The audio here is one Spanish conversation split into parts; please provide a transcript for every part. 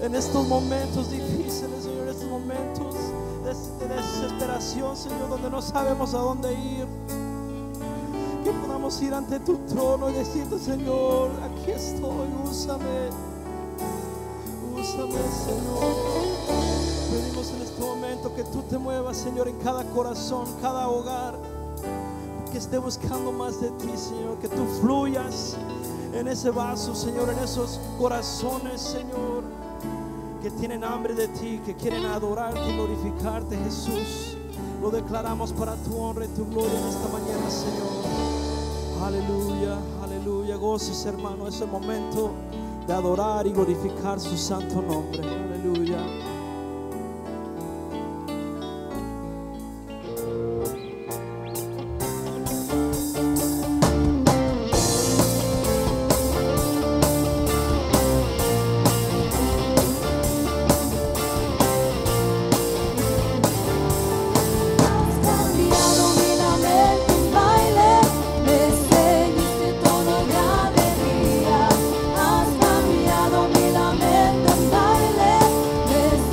en estos momentos difíciles, Señor, en estos momentos de desesperación, Señor, donde no sabemos a dónde ir. Que podamos ir ante tu trono y decirte, Señor, aquí estoy, úsame, Señor. Pedimos en este momento que tú te muevas, Señor, en cada corazón, cada hogar, que esté buscando más de ti, Señor, que tú fluyas en ese vaso, Señor, en esos corazones, Señor, que tienen hambre de ti, que quieren adorarte y glorificarte, Jesús. Lo declaramos para tu honra y tu gloria en esta mañana, Señor. Aleluya, aleluya. Goces, hermano, es el momento de adorar y glorificar su santo nombre. Aleluya. Has cambiado mi lamento en baile, me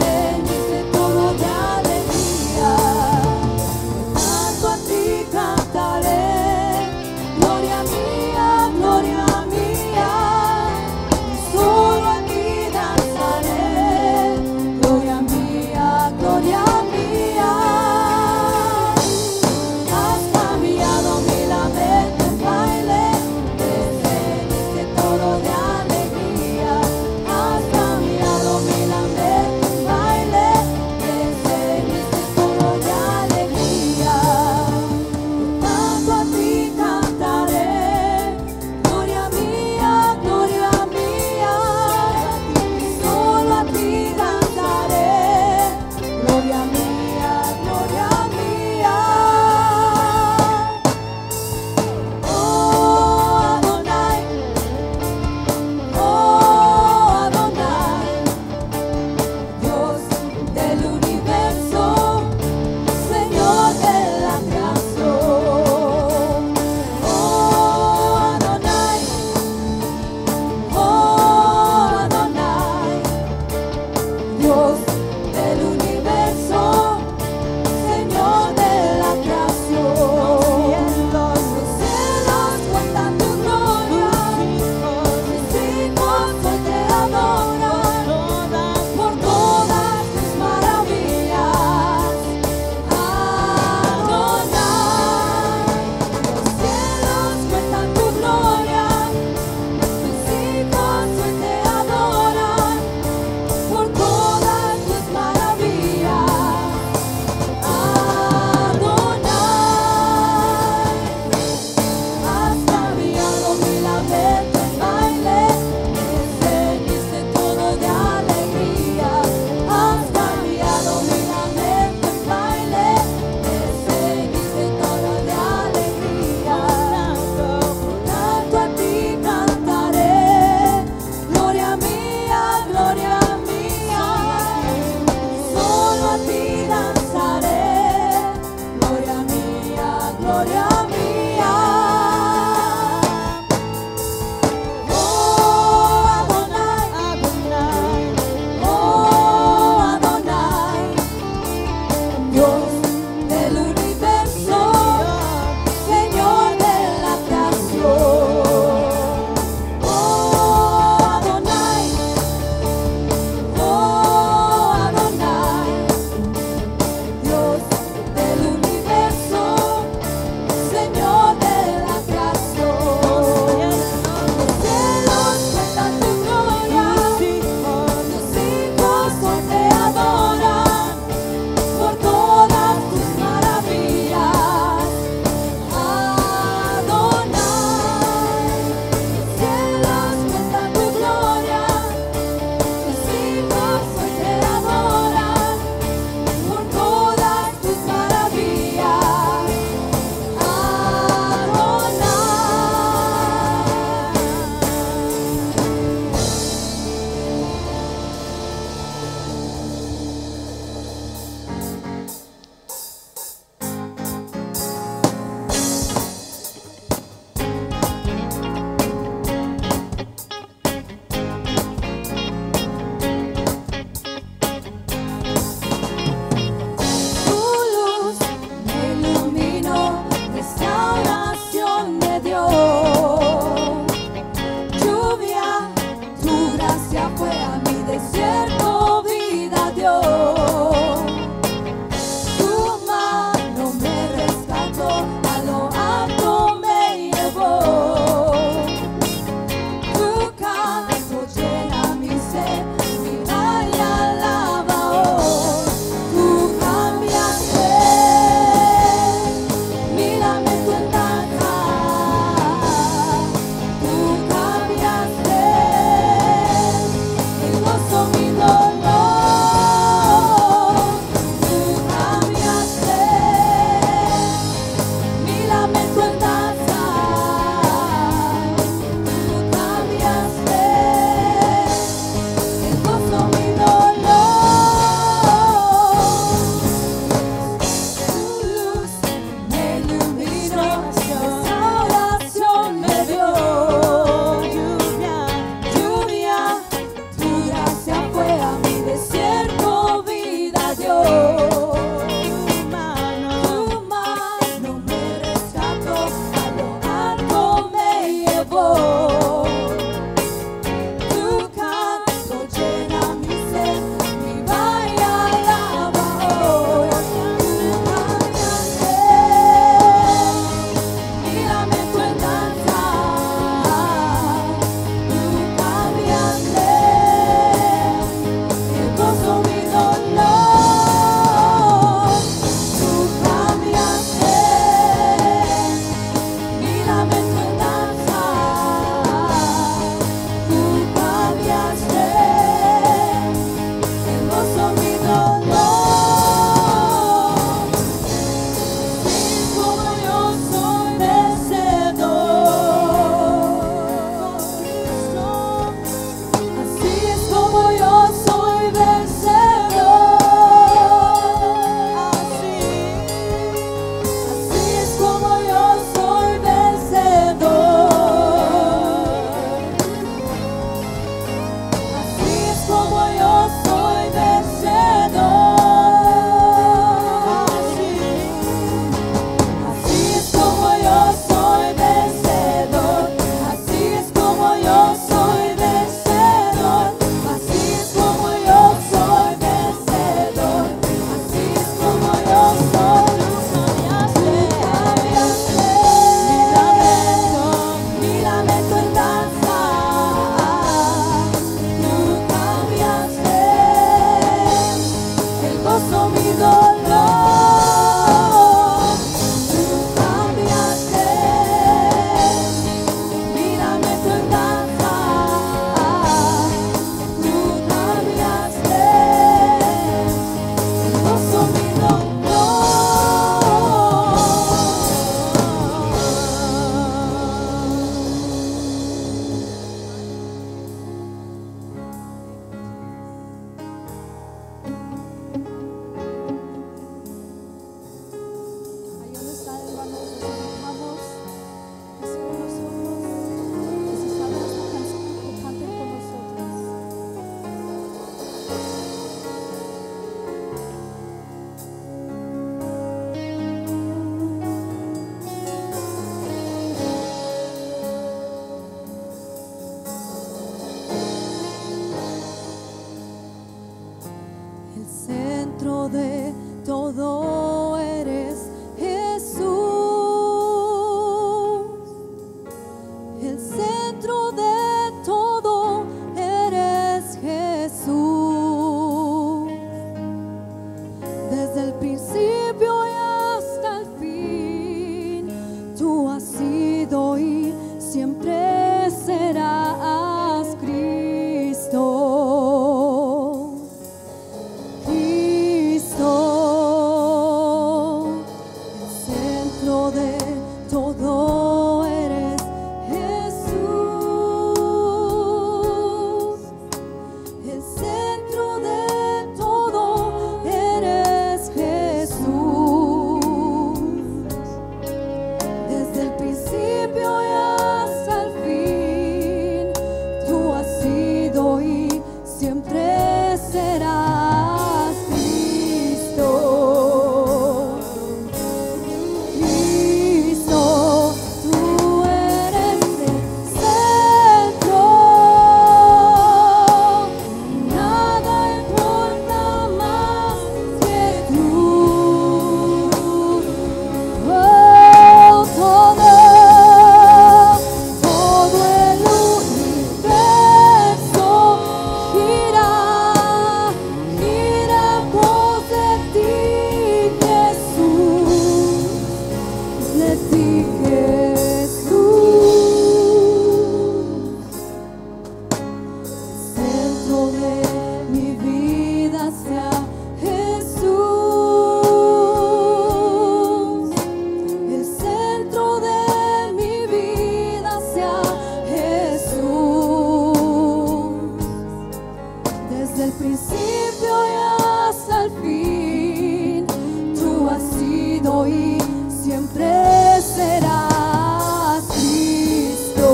el principio y hasta el fin. Tú has sido y siempre serás Cristo.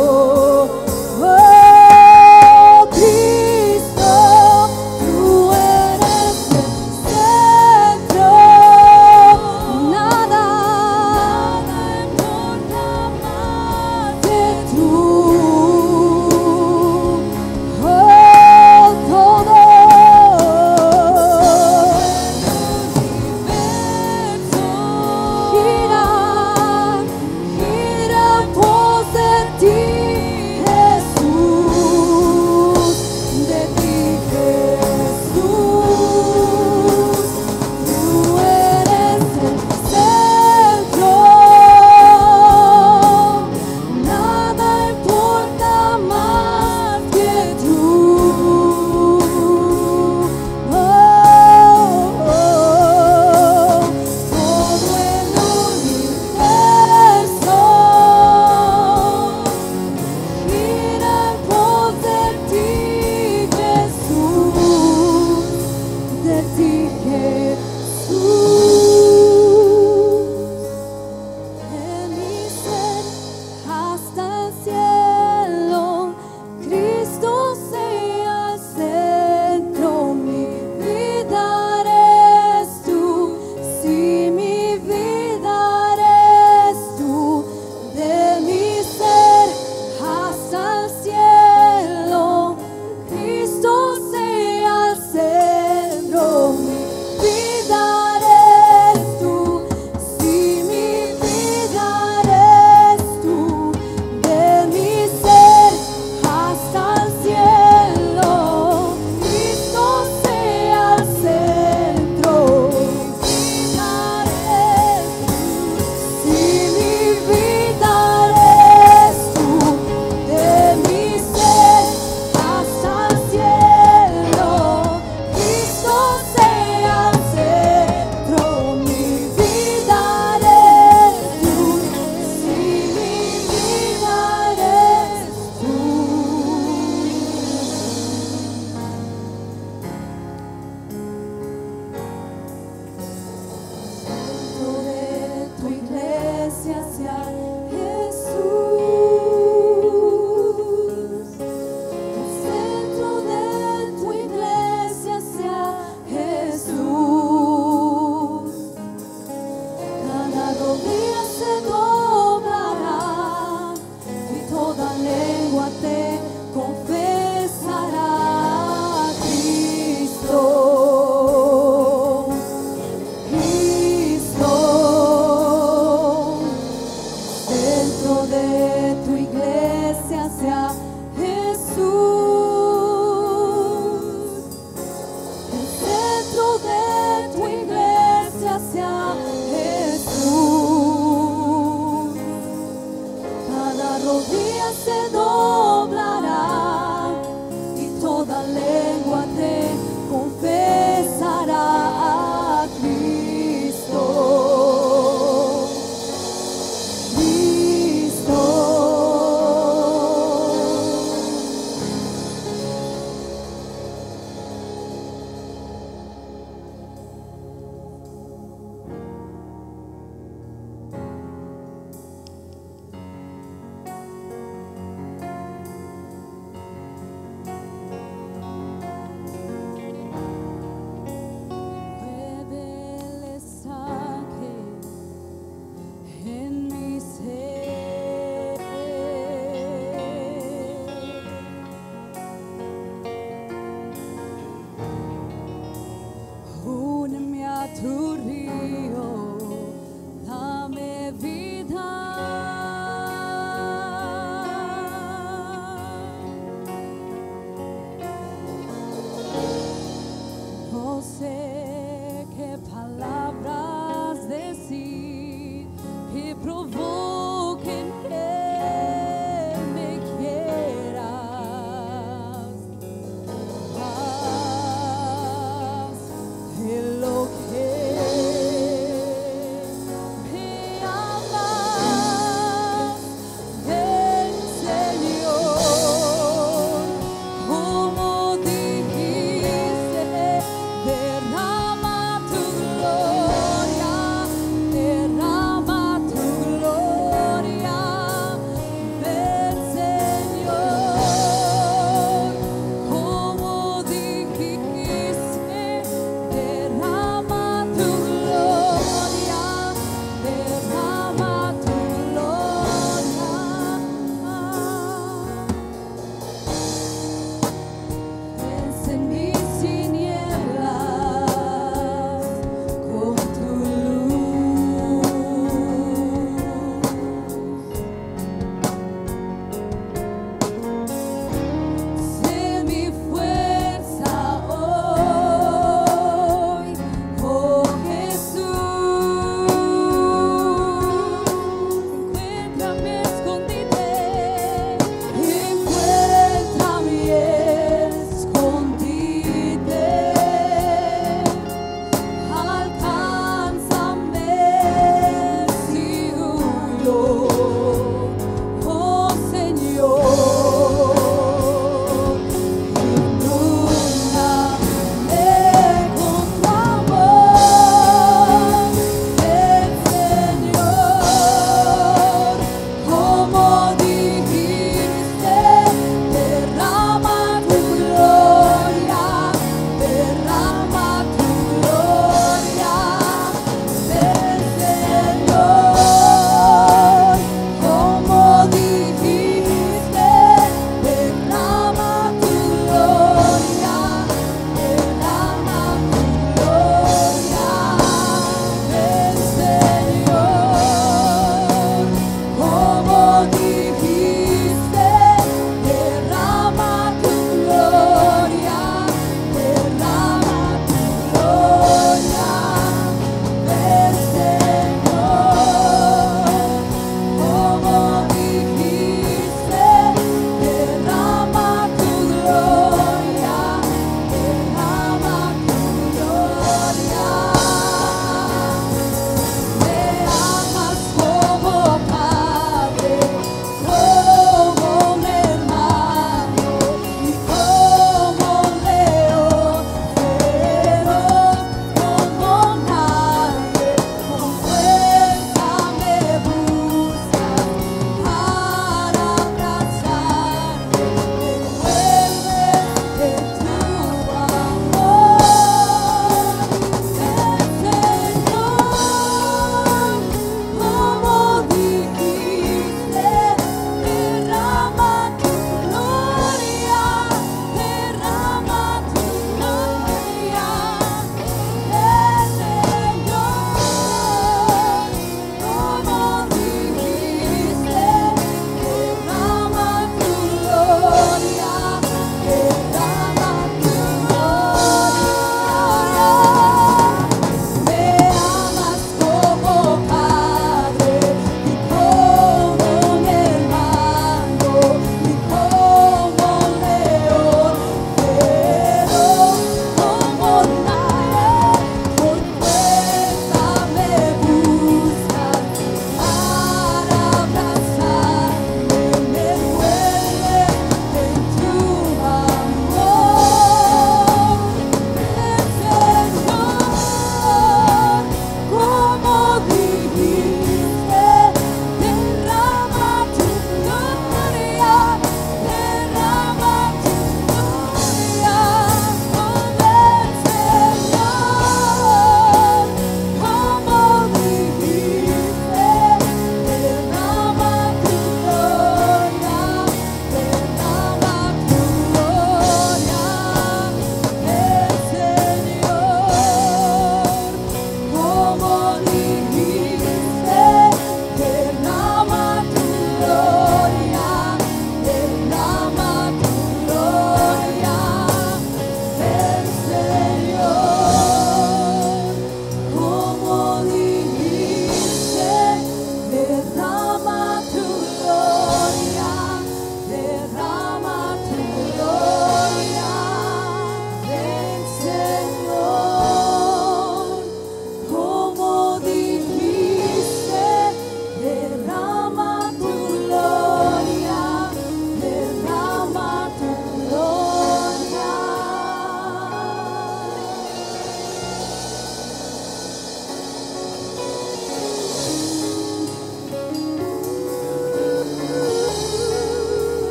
Oh, Cristo, tú eres el centro. Nada importa más que tú.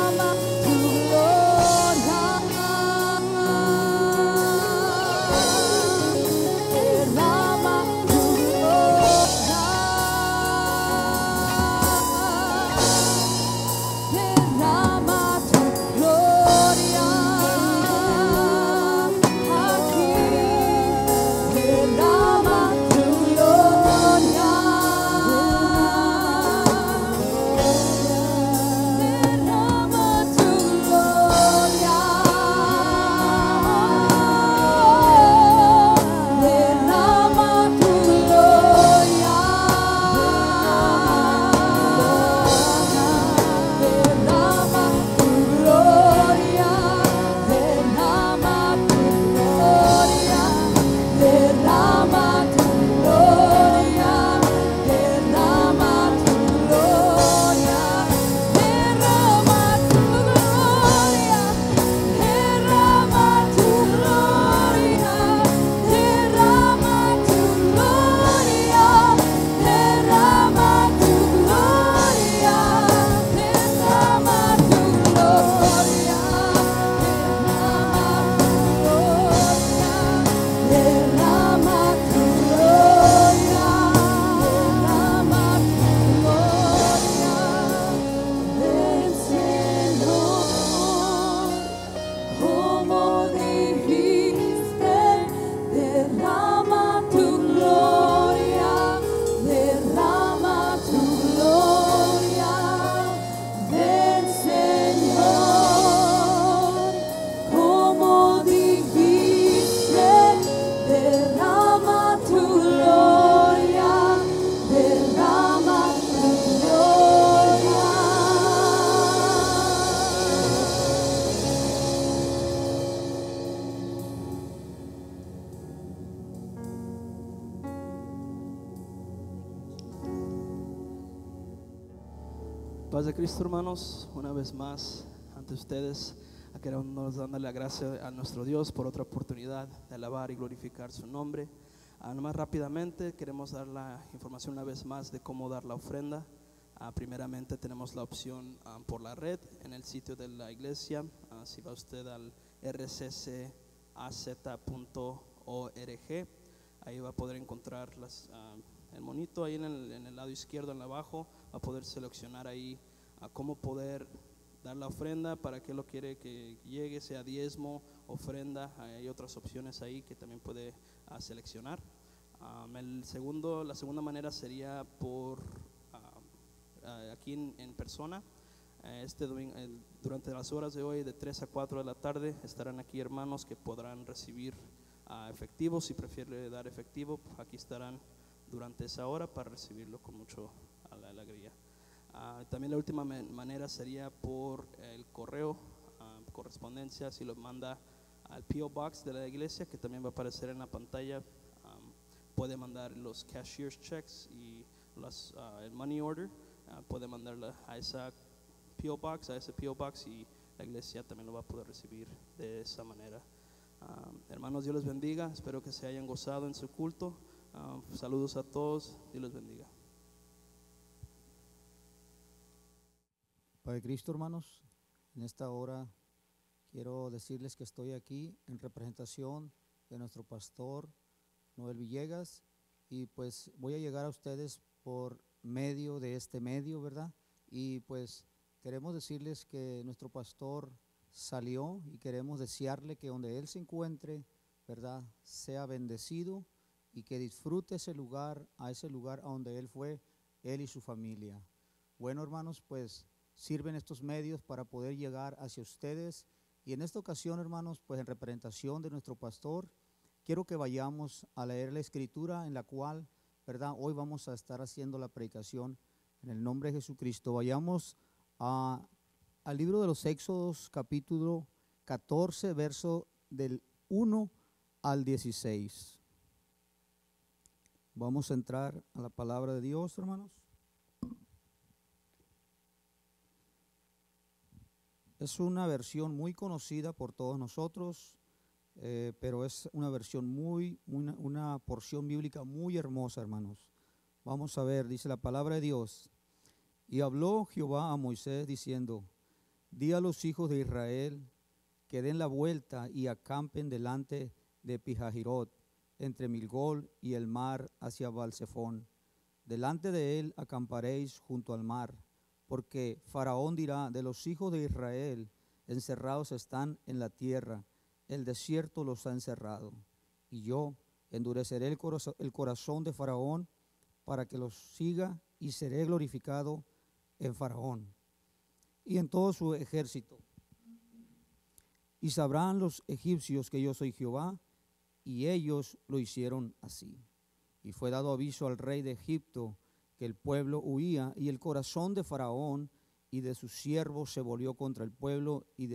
Paz de Cristo, hermanos, una vez más ante ustedes queremos darle la gracia a nuestro Dios por otra oportunidad de alabar y glorificar su nombre. Nomás rápidamente queremos dar la información una vez más de cómo dar la ofrenda. Primeramente tenemos la opción por la red en el sitio de la iglesia. Si va usted al rccaz.org, ahí va a poder encontrar el monito ahí en el lado izquierdo, en abajo, va a poder seleccionar ahí cómo poder dar la ofrenda, para qué lo quiere que llegue, sea diezmo, ofrenda. Hay otras opciones ahí que también puede seleccionar. La segunda manera sería por aquí en persona. Este domingo, durante las horas de hoy de 3 a 4 de la tarde estarán aquí hermanos que podrán recibir efectivo. Si prefiere dar efectivo, aquí estarán durante esa hora para recibirlo con mucho alegría. También la última manera sería por el correo, correspondencia. Si lo manda al P.O. Box de la iglesia, que también va a aparecer en la pantalla, puede mandar los cashier's checks y el money order, puede mandarla a esa P.O. Box, y la iglesia también lo va a poder recibir de esa manera. Hermanos, Dios les bendiga, espero que se hayan gozado en su culto. Saludos a todos, Dios les bendiga. Padre Cristo, hermanos, en esta hora quiero decirles que estoy aquí en representación de nuestro pastor Noel Villegas, y pues voy a llegar a ustedes por medio de este medio, ¿verdad? Y pues queremos decirles que nuestro pastor salió y queremos desearle que donde él se encuentre, ¿verdad?, sea bendecido y que disfrute ese lugar a donde él fue, él y su familia. Bueno, hermanos, pues sirven estos medios para poder llegar hacia ustedes, y en esta ocasión, hermanos, pues en representación de nuestro pastor, quiero que vayamos a leer la escritura en la cual, ¿verdad?, hoy vamos a estar haciendo la predicación en el nombre de Jesucristo. Vayamos al libro de los Éxodos, capítulo 14, verso del 1 al 16. Vamos a entrar a la palabra de Dios, hermanos. Es una versión muy conocida por todos nosotros, pero es una versión una porción bíblica muy hermosa, hermanos. Vamos a ver, dice la palabra de Dios: y habló Jehová a Moisés diciendo: di a los hijos de Israel que den la vuelta y acampen delante de Pijahirot, entre Milgol y el mar hacia Balsefón. Delante de él acamparéis junto al mar, porque Faraón dirá: de los hijos de Israel encerrados están en la tierra, el desierto los ha encerrado. Y yo endureceré el corazón de Faraón para que los siga, y seré glorificado en Faraón y en todo su ejército. Y sabrán los egipcios que yo soy Jehová. Y ellos lo hicieron así. Y fue dado aviso al rey de Egipto que el pueblo huía, y el corazón de Faraón y de sus siervos se volvió contra el pueblo y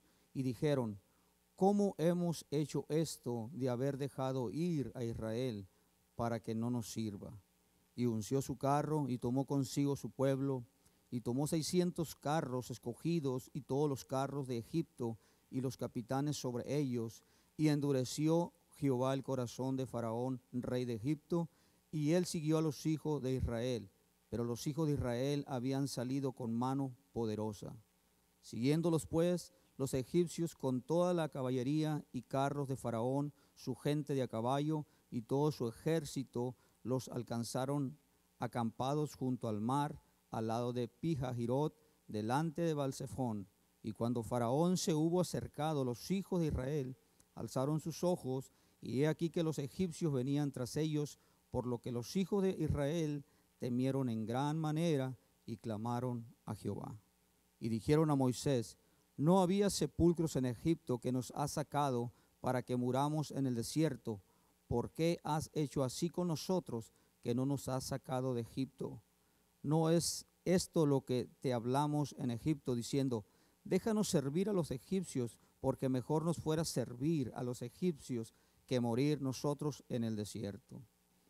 dijeron: ¿cómo hemos hecho esto de haber dejado ir a Israel para que no nos sirva? Y unció su carro y tomó consigo su pueblo, y tomó 600 carros escogidos y todos los carros de Egipto y los capitanes sobre ellos, y endureció Jehová el corazón de Faraón, rey de Egipto, y él siguió a los hijos de Israel. Pero los hijos de Israel habían salido con mano poderosa. Siguiéndolos pues los egipcios con toda la caballería y carros de Faraón, su gente de a caballo y todo su ejército, los alcanzaron acampados junto al mar, al lado de Pijahirot, delante de Balsefón. Y cuando Faraón se hubo acercado, los hijos de Israel alzaron sus ojos, y he aquí que los egipcios venían tras ellos, por lo que los hijos de Israel temieron en gran manera y clamaron a Jehová. Y dijeron a Moisés: ¿no había sepulcros en Egipto que nos has sacado para que muramos en el desierto? ¿Por qué has hecho así con nosotros, que no nos has sacado de Egipto? ¿No es esto lo que te hablamos en Egipto, diciendo: déjanos servir a los egipcios, porque mejor nos fuera servir a los egipcios que morir nosotros en el desierto?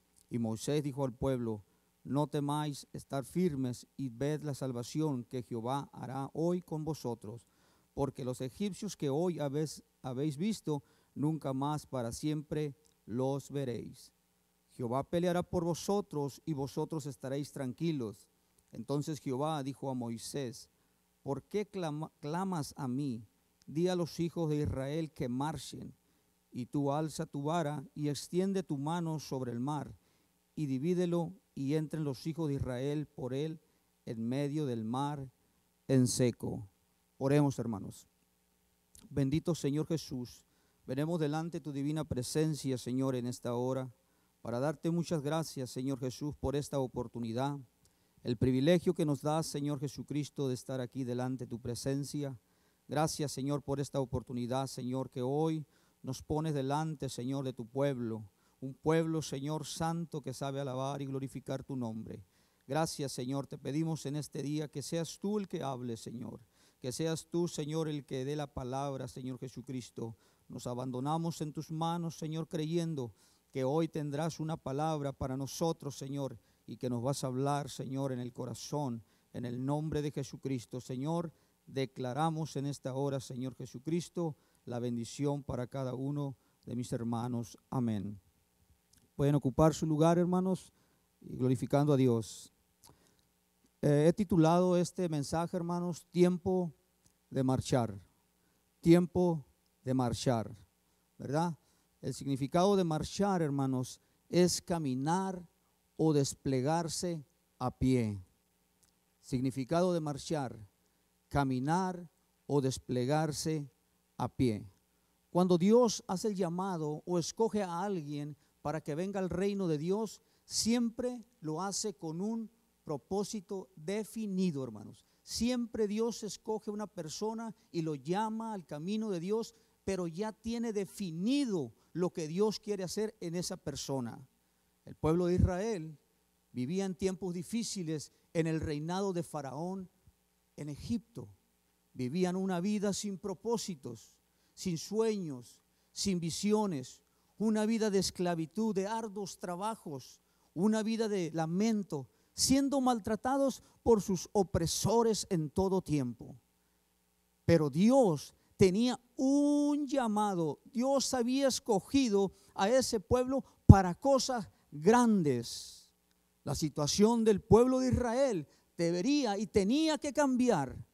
Y Moisés dijo al pueblo: no temáis, estar firmes y ved la salvación que Jehová hará hoy con vosotros, porque los egipcios que hoy habéis visto, nunca más para siempre los veréis. Jehová peleará por vosotros y vosotros estaréis tranquilos. Entonces Jehová dijo a Moisés: ¿por qué clamas a mí? Di a los hijos de Israel que marchen. Y tú alza tu vara y extiende tu mano sobre el mar, y divídelo, y entren los hijos de Israel por él en medio del mar en seco. Oremos, hermanos. Bendito Señor Jesús, venimos delante de tu divina presencia, Señor, en esta hora, para darte muchas gracias, Señor Jesús, por esta oportunidad, el privilegio que nos das, Señor Jesucristo, de estar aquí delante de tu presencia. Gracias, Señor, por esta oportunidad, Señor, que hoy nos pones delante, Señor, de tu pueblo, un pueblo, Señor, santo, que sabe alabar y glorificar tu nombre. Gracias, Señor, te pedimos en este día que seas tú el que hable, Señor, que seas tú, Señor, el que dé la palabra, Señor Jesucristo. Nos abandonamos en tus manos, Señor, creyendo que hoy tendrás una palabra para nosotros, Señor, y que nos vas a hablar, Señor, en el corazón, en el nombre de Jesucristo. Señor, declaramos en esta hora, Señor Jesucristo, la bendición para cada uno de mis hermanos. Amén. Pueden ocupar su lugar, hermanos, y glorificando a Dios. He titulado este mensaje, hermanos, Tiempo de marchar. Tiempo de marchar, ¿verdad? El significado de marchar, hermanos, es caminar o desplegarse a pie. Significado de marchar: caminar o desplegarse a pie. Cuando Dios hace el llamado o escoge a alguien para que venga al reino de Dios, siempre lo hace con un propósito definido, hermanos. Siempre Dios escoge una persona y lo llama al camino de Dios, pero ya tiene definido lo que Dios quiere hacer en esa persona. El pueblo de Israel vivía en tiempos difíciles en el reinado de Faraón en Egipto. Vivían una vida sin propósitos, sin sueños, sin visiones, una vida de esclavitud, de arduos trabajos, una vida de lamento, siendo maltratados por sus opresores en todo tiempo. Pero Dios tenía un llamado. Dios había escogido a ese pueblo para cosas grandes. La situación del pueblo de Israel debería y tenía que cambiar.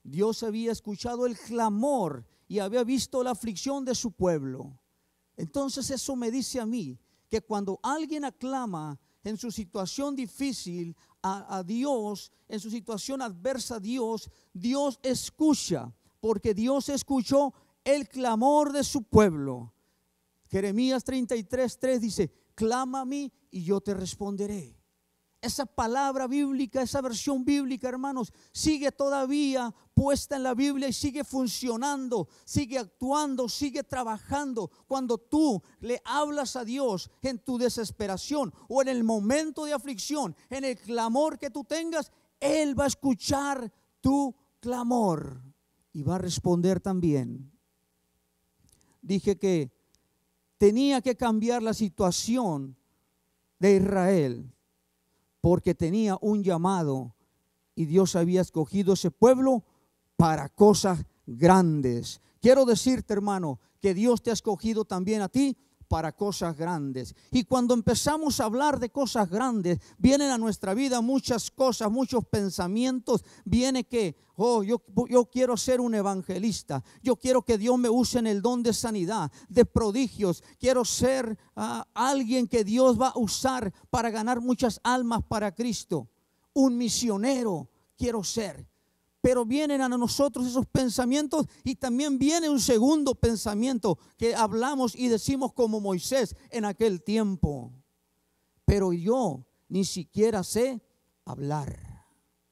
Dios había escuchado el clamor y había visto la aflicción de su pueblo. Entonces eso me dice a mí que cuando alguien aclama en su situación difícil a Dios, en su situación adversa a Dios, Dios escucha, porque Dios escuchó el clamor de su pueblo. Jeremías 33:3 dice: clama a mí y yo te responderé. Esa palabra bíblica, esa versión bíblica, hermanos, sigue todavía puesta en la Biblia y sigue funcionando, sigue actuando, sigue trabajando. Cuando tú le hablas a Dios en tu desesperación o en el momento de aflicción, en el clamor que tú tengas, Él va a escuchar tu clamor y va a responder también. Dije que tenía que cambiar la situación de Israel, porque tenía un llamado y Dios había escogido ese pueblo para cosas grandes. Quiero decirte, hermano, que Dios te ha escogido también a ti para cosas grandes. Y cuando empezamos a hablar de cosas grandes, vienen a nuestra vida muchas cosas, muchos pensamientos. Viene que, yo quiero ser un evangelista. Yo quiero que Dios me use en el don de sanidad, de prodigios. Quiero ser alguien que Dios va a usar para ganar muchas almas para Cristo. Un misionero quiero ser. Pero vienen a nosotros esos pensamientos y también viene un segundo pensamiento que hablamos y decimos como Moisés en aquel tiempo: pero yo ni siquiera sé hablar.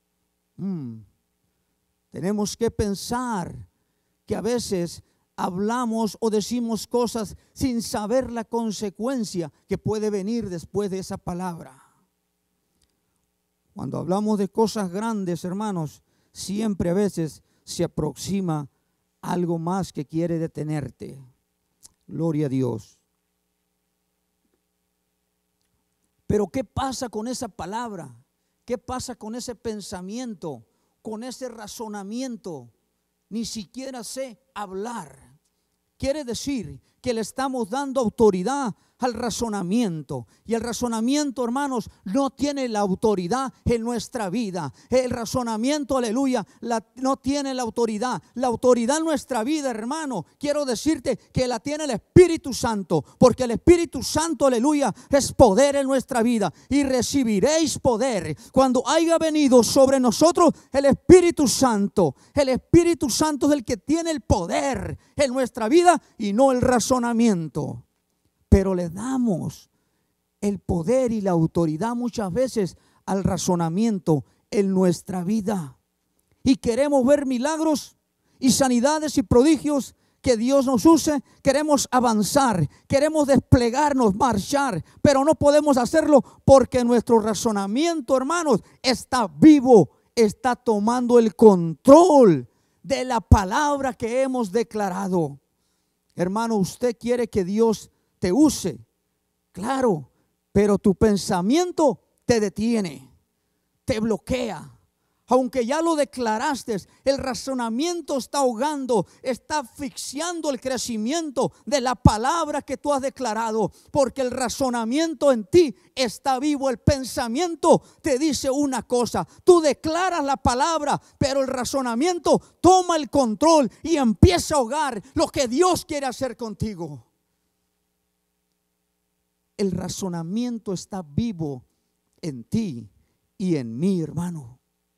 Tenemos que pensar que a veces hablamos o decimos cosas sin saber la consecuencia que puede venir después de esa palabra. Cuando hablamos de cosas grandes, hermanos, siempre a veces se aproxima algo más que quiere detenerte. Gloria a Dios. Pero ¿qué pasa con esa palabra? ¿Qué pasa con ese pensamiento? Con ese razonamiento. Ni siquiera sé hablar. Quiere decir que le estamos dando autoridad al razonamiento. Y el razonamiento, hermanos, no tiene la autoridad en nuestra vida. El razonamiento, aleluya, no tiene la autoridad. La autoridad en nuestra vida, hermano, quiero decirte que la tiene el Espíritu Santo. Porque el Espíritu Santo, aleluya, es poder en nuestra vida. Y recibiréis poder cuando haya venido sobre nosotros el Espíritu Santo. El Espíritu Santo es el que tiene el poder en nuestra vida y no el razonamiento. Pero le damos el poder y la autoridad muchas veces al razonamiento en nuestra vida. Y queremos ver milagros y sanidades y prodigios, que Dios nos use. Queremos avanzar, queremos desplegarnos, marchar, pero no podemos hacerlo porque nuestro razonamiento, hermanos, está vivo, está tomando el control de la palabra que hemos declarado. Hermano, usted quiere que Dios te use, claro, pero tu pensamiento te detiene, te bloquea. Aunque ya lo declaraste, el razonamiento está ahogando, está asfixiando el crecimiento de la palabra que tú has declarado, porque el razonamiento en ti está vivo. El pensamiento te dice una cosa, tú declaras la palabra, pero el razonamiento toma el control y empieza a ahogar lo que Dios quiere hacer contigo. El razonamiento está vivo en ti y en mí, hermano.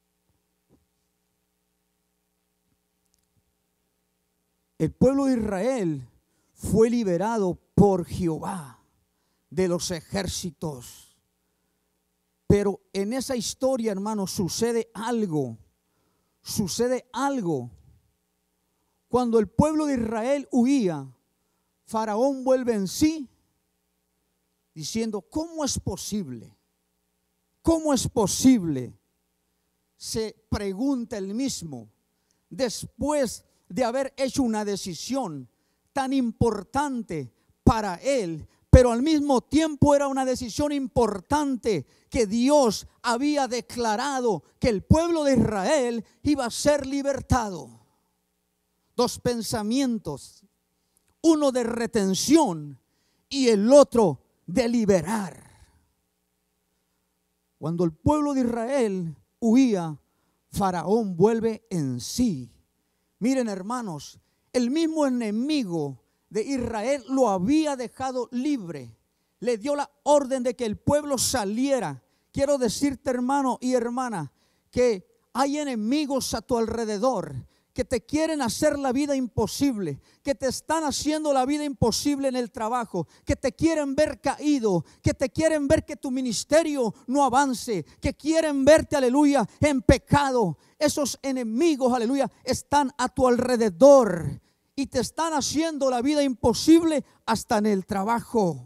El pueblo de Israel fue liberado por Jehová de los ejércitos. Pero en esa historia, hermano, sucede algo. Sucede algo. Cuando el pueblo de Israel huía, Faraón vuelve en sí, diciendo: ¿cómo es posible? ¿Cómo es posible? Se pregunta él mismo, después de haber hecho una decisión tan importante para él, pero al mismo tiempo era una decisión importante que Dios había declarado que el pueblo de Israel iba a ser libertado. Dos pensamientos, uno de retención y el otro de liberar. Cuando el pueblo de Israel huía, Faraón vuelve en sí. Miren, hermanos, el mismo enemigo de Israel lo había dejado libre. Le dio la orden de que el pueblo saliera. Quiero decirte, hermano y hermana, que hay enemigos a tu alrededor que te quieren hacer la vida imposible, que te están haciendo la vida imposible en el trabajo, que te quieren ver caído, que te quieren ver que tu ministerio no avance, que quieren verte, aleluya, en pecado. Esos enemigos, aleluya, están a tu alrededor y te están haciendo la vida imposible hasta en el trabajo.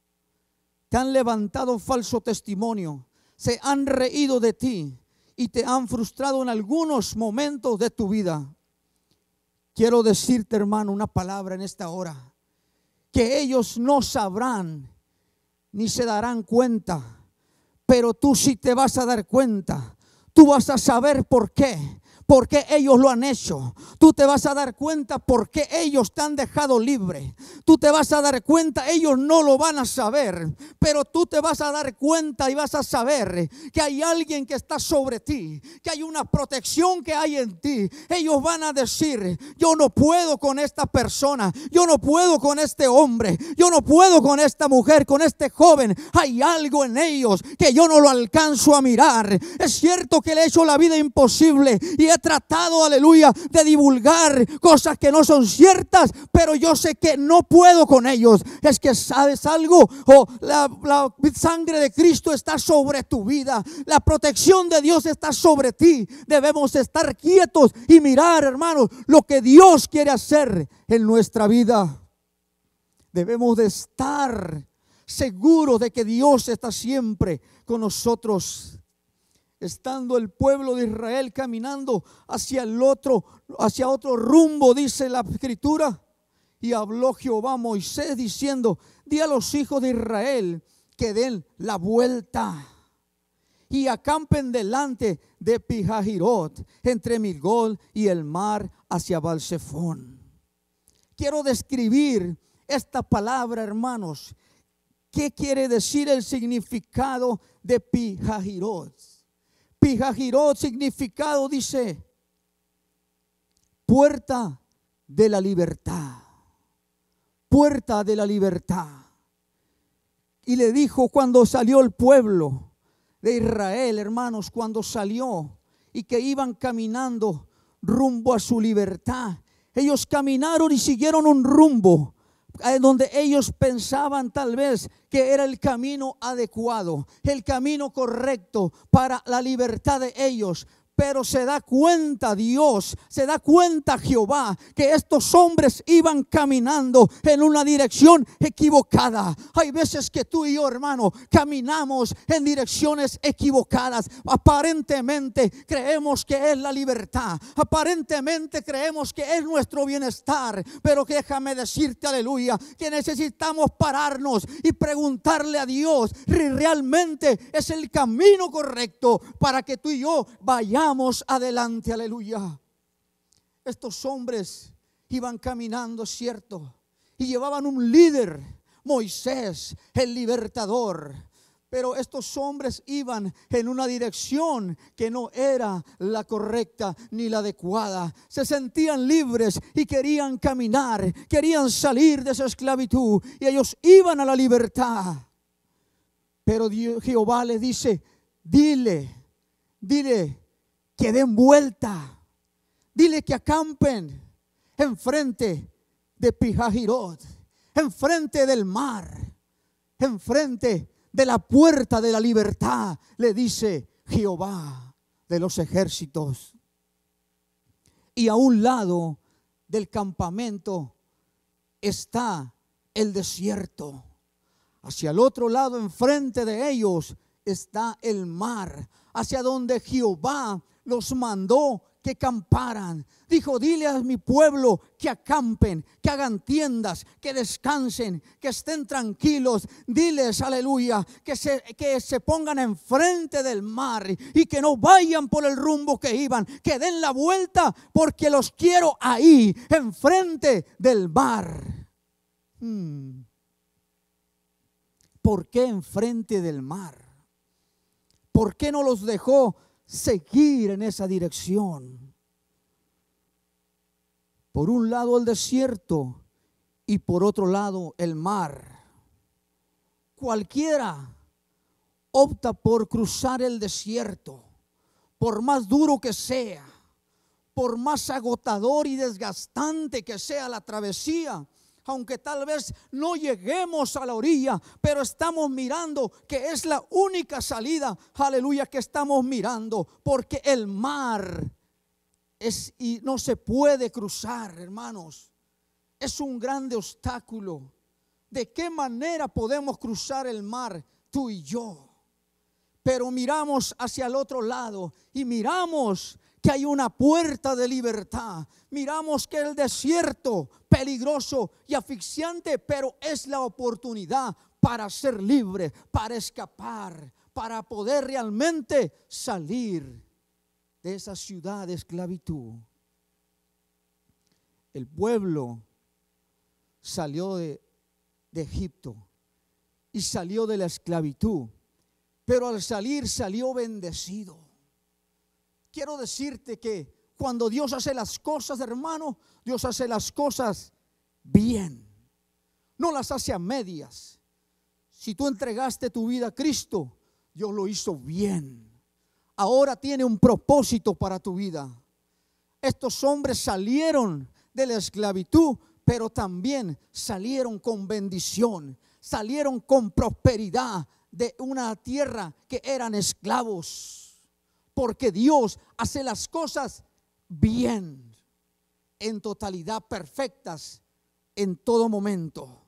Te han levantado falso testimonio, se han reído de ti y te han frustrado en algunos momentos de tu vida. Quiero decirte, hermano, una palabra en esta hora, que ellos no sabrán ni se darán cuenta, pero tú sí te vas a dar cuenta. Tú vas a saber por qué. Porque ellos lo han hecho. Tú te vas a dar cuenta porque ellos te han dejado libre. Tú te vas a dar cuenta, ellos no lo van a saber, pero tú te vas a dar cuenta y vas a saber que hay alguien que está sobre ti, que hay una protección que hay en ti. Ellos van a decir: yo no puedo con esta persona, yo no puedo con este hombre, yo no puedo con esta mujer, con este joven. Hay algo en ellos que yo no lo alcanzo a mirar. Es cierto que le he hecho la vida imposible y he tratado, aleluya, de divulgar cosas que no son ciertas, pero yo sé que no puedo con ellos. Es que, ¿sabes algo? La sangre de Cristo está sobre tu vida, la protección de Dios está sobre ti. Debemos estar quietos y mirar, hermanos, lo que Dios quiere hacer en nuestra vida. Debemos de estar seguros de que Dios está siempre con nosotros. Estando el pueblo de Israel caminando hacia otro rumbo, dice la escritura, y habló Jehová a Moisés diciendo: di a los hijos de Israel que den la vuelta y acampen delante de Pijahirot, entre Migdol y el mar, hacia Baal-Zephón. Quiero describir esta palabra, hermanos. ¿Qué quiere decir el significado de Pijahirot? Pijahirot, significado, dice: puerta de la libertad. Puerta de la libertad. Y le dijo cuando salió el pueblo de Israel, hermanos, cuando salió y que iban caminando rumbo a su libertad. Ellos caminaron y siguieron un rumbo donde ellos pensaban tal vez que era el camino adecuado, el camino correcto para la libertad de ellos. Pero se da cuenta Dios, se da cuenta Jehová que estos hombres iban caminando en una dirección equivocada. Hay veces que tú y yo, hermano, caminamos en direcciones equivocadas. Aparentemente creemos que es la libertad, aparentemente creemos que es nuestro bienestar, pero déjame decirte, aleluya, que necesitamos pararnos y preguntarle a Dios si realmente es el camino correcto para que tú y yo vayamos adelante, aleluya. Estos hombres iban caminando, cierto, y llevaban un líder, Moisés, el libertador. Pero estos hombres iban en una dirección que no era la correcta ni la adecuada. Se sentían libres y querían caminar, querían salir de esa esclavitud, y ellos iban a la libertad. Pero Jehová les dice: dile que den vuelta, dile que acampen enfrente de Pijahirot, enfrente del mar, enfrente de la puerta de la libertad, le dice Jehová de los ejércitos. Y a un lado del campamento está el desierto. Hacia el otro lado, enfrente de ellos, está el mar, hacia donde Jehová los mandó que acamparan. Dijo: dile a mi pueblo que acampen, que hagan tiendas, que descansen, que estén tranquilos. Diles, aleluya, que se pongan enfrente del mar y que no vayan por el rumbo que iban, que den la vuelta, porque los quiero ahí, enfrente del mar. ¿Por qué enfrente del mar? ¿Por qué no los dejó seguir en esa dirección. Por un lado el desierto y por otro lado el mar. Cualquiera opta por cruzar el desierto, por más duro que sea, por más agotador y desgastante que sea la travesía, aunque tal vez no lleguemos a la orilla, pero estamos mirando que es la única salida, aleluya, que estamos mirando, porque el mar es y no se puede cruzar, hermanos. Es un grande obstáculo. ¿De qué manera podemos cruzar el mar, tú y yo? Pero miramos hacia el otro lado y miramos que hay una puerta de libertad. Miramos que el desierto peligroso y asfixiante, pero es la oportunidad para ser libre, para escapar, para poder realmente salir de esa ciudad de esclavitud. El pueblo salió de Egipto y salió de la esclavitud, pero al salir salió bendecido. Quiero decirte que cuando Dios hace las cosas, hermano, Dios hace las cosas bien, no las hace a medias. Si tú entregaste tu vida a Cristo, Dios lo hizo bien. Ahora tiene un propósito para tu vida. Estos hombres salieron de la esclavitud, pero también salieron con bendición, salieron con prosperidad de una tierra que eran esclavos, porque Dios hace las cosas bien, en totalidad, perfectas, en todo momento.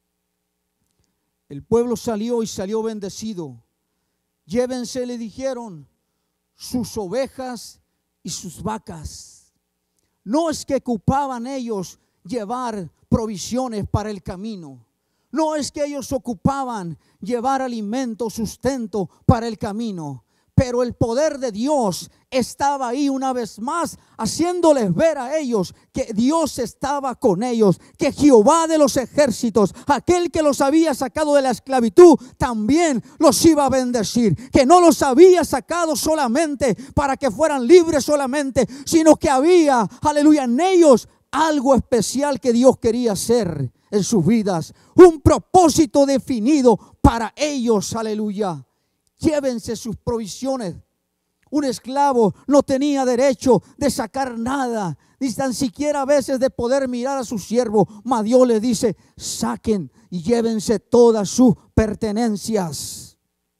El pueblo salió y salió bendecido. Llévense, le dijeron, sus ovejas y sus vacas. No es que ocupaban ellos llevar provisiones para el camino. No es que ellos ocupaban llevar alimento, sustento para el camino. Pero el poder de Dios estaba ahí una vez más, haciéndoles ver a ellos que Dios estaba con ellos, que Jehová de los ejércitos, aquel que los había sacado de la esclavitud, también los iba a bendecir, que no los había sacado solamente para que fueran libres solamente, sino que había, aleluya, en ellos algo especial que Dios quería hacer en sus vidas, un propósito definido para ellos, aleluya. Llévense sus provisiones. Un esclavo no tenía derecho de sacar nada, ni tan siquiera a veces de poder mirar a su siervo. Mas Dios le dice: saquen y llévense todas sus pertenencias.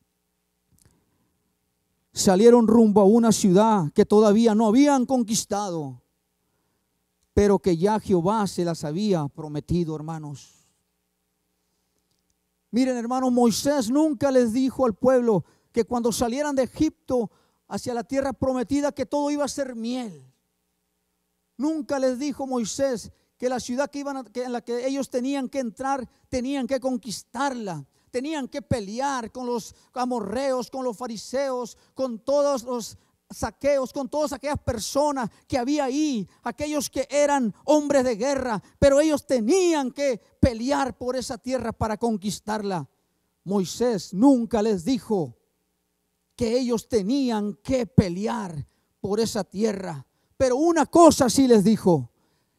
Salieron rumbo a una ciudad que todavía no habían conquistado, pero que ya Jehová se las había prometido, hermanos. Miren, hermanos, Moisés nunca les dijo al pueblo que cuando salieran de Egipto hacia la tierra prometida que todo iba a ser miel. Nunca les dijo Moisés que la ciudad en la que ellos tenían que entrar, tenían que conquistarla, tenían que pelear con los amorreos, con los fariseos, con todos los saqueos, con todas aquellas personas que había ahí, aquellos que eran hombres de guerra, pero ellos tenían que pelear por esa tierra para conquistarla. Moisés nunca les dijo que ellos tenían que pelear por esa tierra, pero una cosa sí les dijo: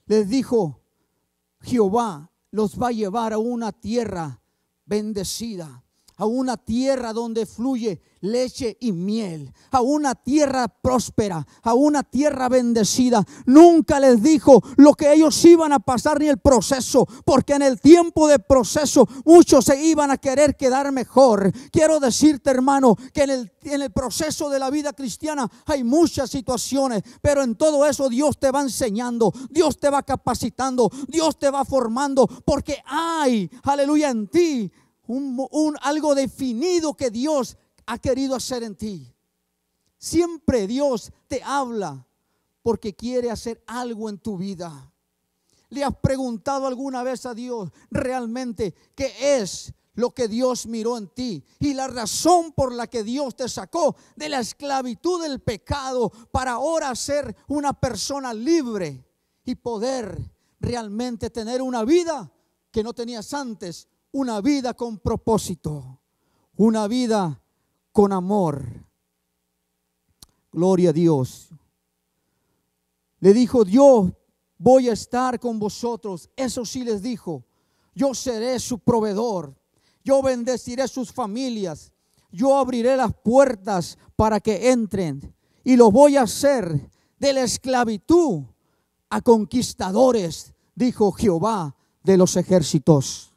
Jehová los va a llevar a una tierra bendecida, a una tierra donde fluye leche y miel, a una tierra próspera, a una tierra bendecida. Nunca les dijo lo que ellos iban a pasar ni el proceso, porque en el tiempo de proceso muchos se iban a querer quedar mejor. Quiero decirte, hermano, que en el proceso de la vida cristiana hay muchas situaciones, pero en todo eso Dios te va enseñando, Dios te va capacitando, Dios te va formando, porque hay, aleluya, en ti algo definido que Dios ha querido hacer en ti. Siempre Dios te habla porque quiere hacer algo en tu vida. ¿Le has preguntado alguna vez a Dios realmente qué es lo que Dios miró en ti y la razón por la que Dios te sacó de la esclavitud del pecado para ahora ser una persona libre y poder realmente tener una vida que no tenías antes? Una vida con propósito, una vida con amor. Gloria a Dios. Le dijo: yo voy a estar con vosotros. Eso sí les dijo: yo seré su proveedor. Yo bendeciré sus familias. Yo abriré las puertas para que entren. Y los voy a hacer de la esclavitud a conquistadores, dijo Jehová de los ejércitos.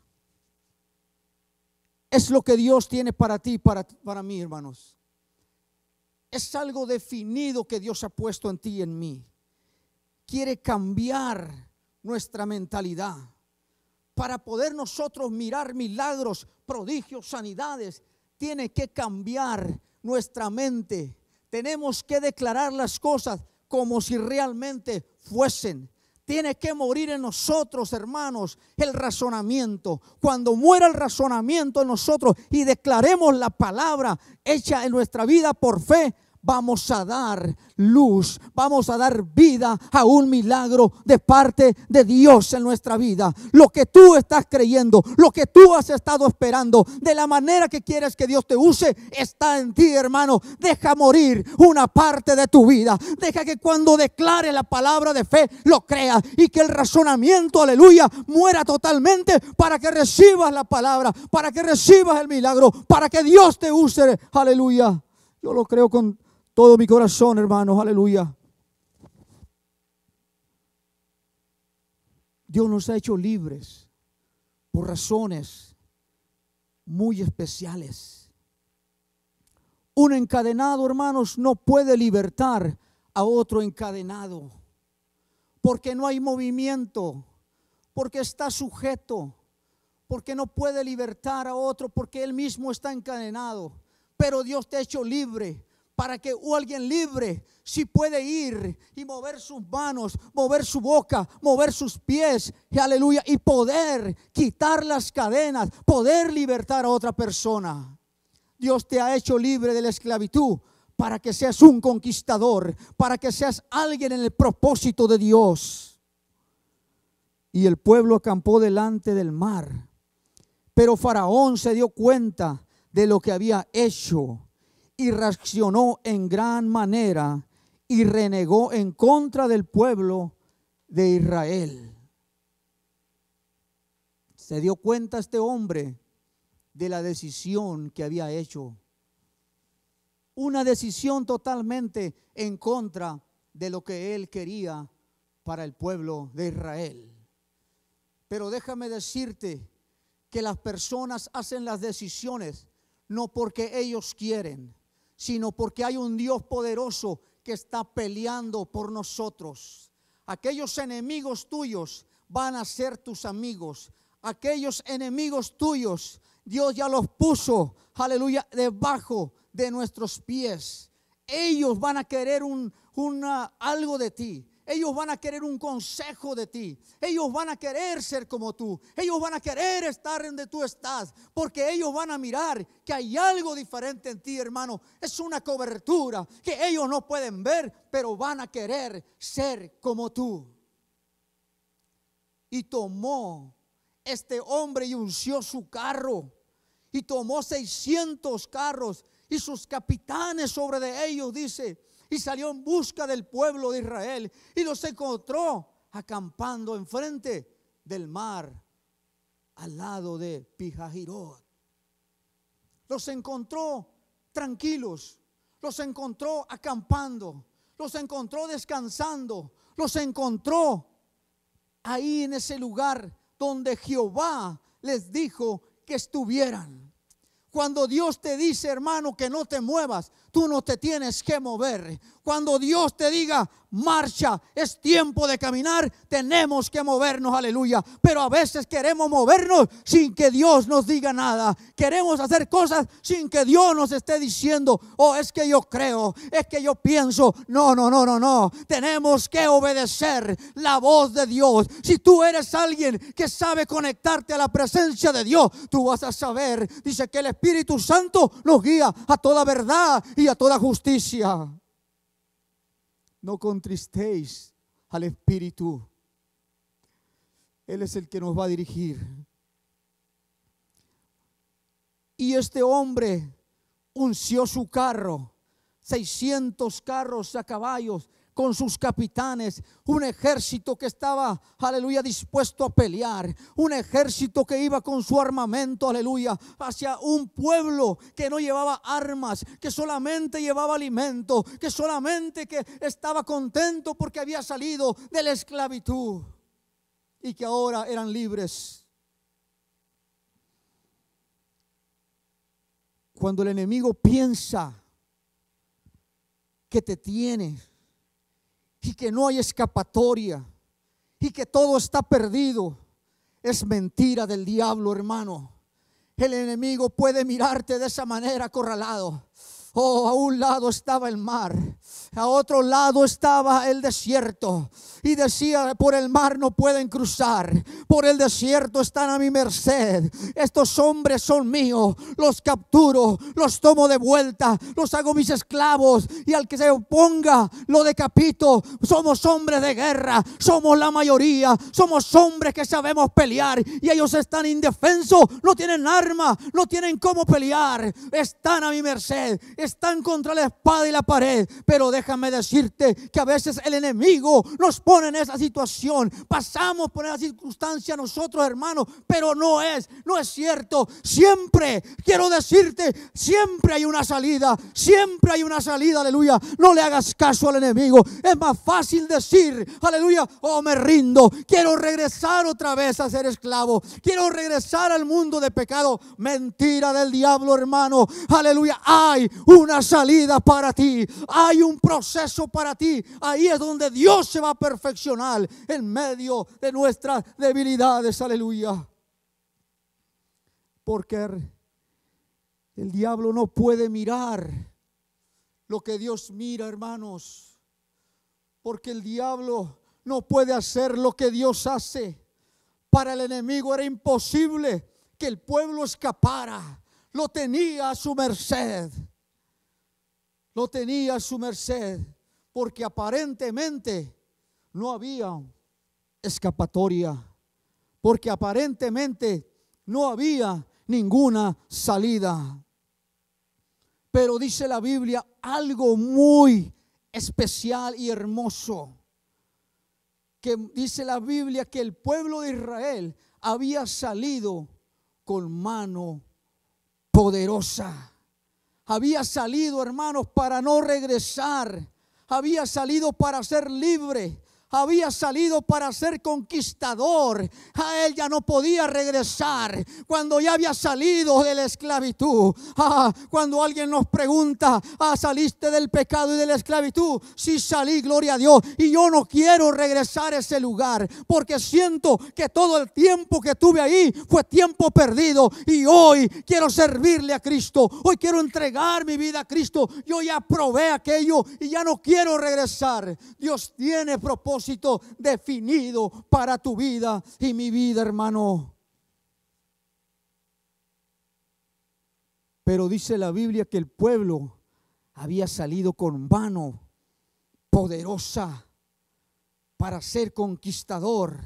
Es lo que Dios tiene para ti, para mí, hermanos. Es algo definido que Dios ha puesto en ti y en mí. Quiere cambiar nuestra mentalidad para poder nosotros mirar milagros, prodigios, sanidades. Tiene que cambiar nuestra mente. Tenemos que declarar las cosas como si realmente fuesen. Tiene que morir en nosotros, hermanos, el razonamiento. Cuando muera el razonamiento en nosotros y declaremos la palabra hecha en nuestra vida por fe, vamos a dar luz, vamos a dar vida a un milagro de parte de Dios en nuestra vida. Lo que tú estás creyendo, lo que tú has estado esperando, de la manera que quieres que Dios te use, está en ti, hermano. Deja morir una parte de tu vida. Deja que cuando declare la palabra de fe lo creas, y que el razonamiento, aleluya, muera totalmente, para que recibas la palabra, para que recibas el milagro, para que Dios te use, aleluya. Yo lo creo con todo mi corazón, hermanos, aleluya. Dios nos ha hecho libres por razones muy especiales. Un encadenado, hermanos, no puede libertar a otro encadenado, porque no hay movimiento, porque está sujeto, porque no puede libertar a otro, porque él mismo está encadenado. Pero Dios te ha hecho libre, para que alguien libre sí puede ir y mover sus manos, mover su boca, mover sus pies, y aleluya, y poder quitar las cadenas, poder libertar a otra persona. Dios te ha hecho libre de la esclavitud para que seas un conquistador, para que seas alguien en el propósito de Dios. Y el pueblo acampó delante del mar, pero Faraón se dio cuenta de lo que había hecho y reaccionó en gran manera y renegó en contra del pueblo de Israel. Se dio cuenta este hombre de la decisión que había hecho. Una decisión totalmente en contra de lo que él quería para el pueblo de Israel. Pero déjame decirte que las personas hacen las decisiones no porque ellos quieren, sino porque hay un Dios poderoso que está peleando por nosotros. Aquellos enemigos tuyos van a ser tus amigos. Aquellos enemigos tuyos, Dios ya los puso, aleluya, debajo de nuestros pies. Ellos van a querer algo de ti. Ellos van a querer un consejo de ti. Ellos van a querer ser como tú. Ellos van a querer estar donde tú estás, porque ellos van a mirar que hay algo diferente en ti, hermano. Es una cobertura que ellos no pueden ver, pero van a querer ser como tú. Y tomó este hombre y unció su carro, y tomó 600 carros y sus capitanes sobre de ellos, dice, y salió en busca del pueblo de Israel y los encontró acampando enfrente del mar, al lado de Pijahirot. Los encontró tranquilos, los encontró acampando, los encontró descansando, los encontró ahí en ese lugar donde Jehová les dijo que estuvieran. Cuando Dios te dice, hermano, que no te muevas, tú no te tienes que mover. Cuando Dios te diga, marcha, es tiempo de caminar, tenemos que movernos, aleluya. Pero a veces queremos movernos sin que Dios nos diga nada. Queremos hacer cosas sin que Dios nos esté diciendo, oh, es que yo creo, es que yo pienso. No. Tenemos que obedecer la voz de Dios. Si tú eres alguien que sabe conectarte a la presencia de Dios, tú vas a saber, dice que el Espíritu Santo nos guía a toda verdad y a toda justicia. No contristéis al Espíritu. Él es el que nos va a dirigir. Y este hombre unció su carro, 600 carros a caballos con sus capitanes, un ejército que estaba, aleluya, dispuesto a pelear, un ejército que iba con su armamento, aleluya, hacia un pueblo que no llevaba armas, que solamente llevaba alimento, que solamente que estaba contento porque había salido de la esclavitud y que ahora eran libres. Cuando el enemigo piensa que te tiene y que no hay escapatoria y que todo está perdido, es mentira del diablo, hermano. El enemigo puede mirarte de esa manera acorralado. Oh, a un lado estaba el mar, a otro lado estaba el desierto, y decía: por el mar no pueden cruzar, por el desierto están a mi merced. Estos hombres son míos, los capturo, los tomo de vuelta, los hago mis esclavos, y al que se oponga lo decapito. Somos hombres de guerra, somos la mayoría, somos hombres que sabemos pelear, y ellos están indefensos, no tienen arma, no tienen cómo pelear, están a mi merced, están contra la espada y la pared. Pero déjame decirte que a veces el enemigo nos pone en esa situación, pasamos por esa circunstancia nosotros, hermanos, pero no es cierto. Siempre, quiero decirte, siempre hay una salida, siempre hay una salida, aleluya. No le hagas caso al enemigo. Es más fácil decir, aleluya: oh, me rindo, quiero regresar otra vez a ser esclavo, quiero regresar al mundo de pecado. Mentira del diablo, hermano, aleluya. Hay una salida para ti, hay un proceso para ti. Ahí es donde Dios se va a perfeccionar en medio de nuestras debilidades, aleluya. Porque el diablo no puede mirar lo que Dios mira, hermanos. Porque el diablo no puede hacer lo que Dios hace. Para el enemigo era imposible que el pueblo escapara. Lo tenía a su merced. Lo tenía a su merced, porque aparentemente no había escapatoria, porque aparentemente no había ninguna salida. Pero dice la Biblia algo muy especial y hermoso, que dice la Biblia que el pueblo de Israel había salido con mano poderosa. Había salido, hermanos, para no regresar. Había salido para ser libre. Había salido para ser conquistador. A él ya no podía regresar cuando ya había salido de la esclavitud. Cuando alguien nos pregunta: ¿saliste del pecado y de la esclavitud? Sí, salí, gloria a Dios. Y yo no quiero regresar a ese lugar, porque siento que todo el tiempo que tuve ahí fue tiempo perdido. Y hoy quiero servirle a Cristo. Hoy quiero entregar mi vida a Cristo. Yo ya probé aquello y ya no quiero regresar. Dios tiene propósito definido para tu vida y mi vida, hermano. Pero dice la Biblia que el pueblo había salido con mano poderosa para ser conquistador.